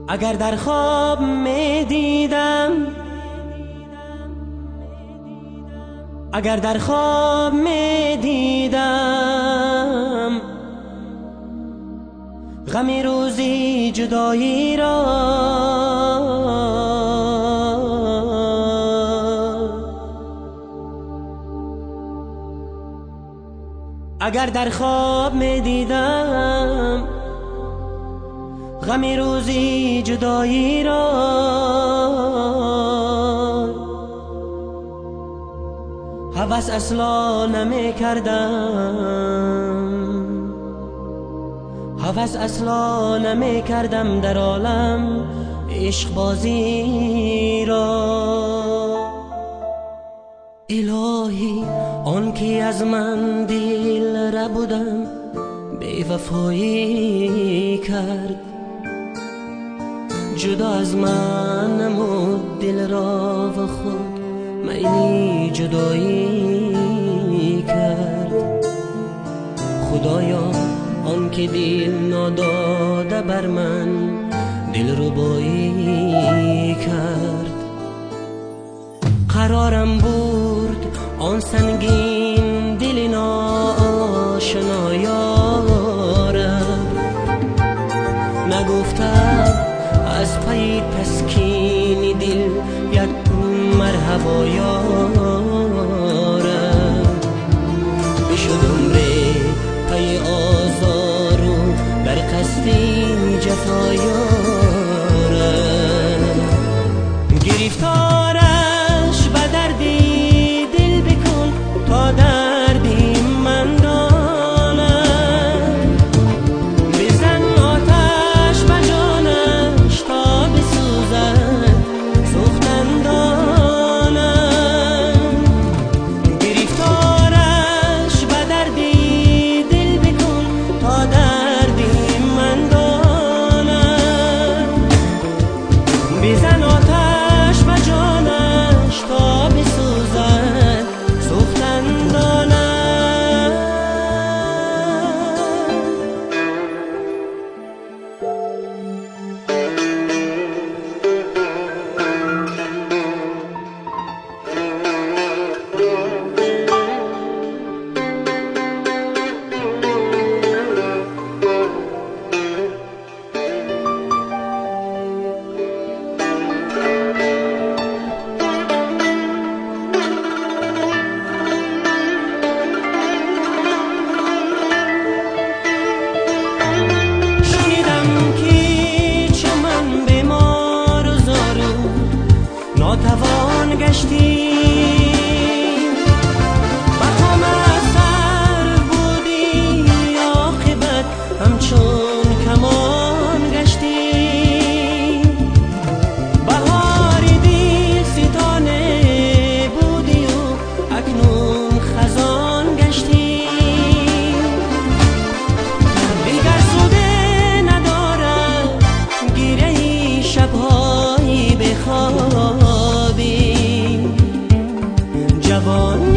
اگر در خواب می دیدم، اگر در خواب می دیدم غمی روزی جدایی را، اگر در خواب می دیدم غمی روزی جدایی را، هوس اصلا نمی کردم، هوس اصلا نمی کردم در عالم عشق بازی را. الهی آن که از من دل را بودم بی وفایی کرد، جدا از من نمود دل را و خود میلی جدایی کرد. خدایا آن که دل ناداده بر من دل ربایی کرد. قرارم برد آن سنگین دل ناشنا یارم، نگفتم از پی تسکین دل یک مرحبا یارم. بشد عمره پی آزار و بر قصدی جفا یارم. گرفتارش به دردی دل بکن تا دردی من دانم. بزن آتش به جانش تا بسوزد سوختن دانم. گرفتارش به دردی دل بکن تا دردی من دانم. بزن آتش به جانش تا بسوزد سوختن دانم. ناتوان گشتیم بخم از سر بودی، عاقبت همچون کمان گشتیم. بهار دل ستانه بودی و اکنون خزان گشتیم. دیگر سوده ندارد گیره شبهای بخواب، جوان